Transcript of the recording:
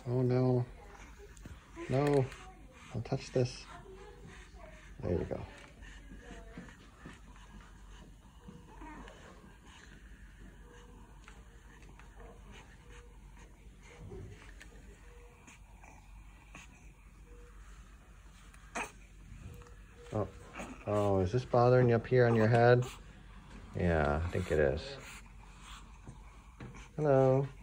Oh no. No. Don't touch this. There you go. Oh, oh, is this bothering you up here on your head? Yeah, I think it is. Hello.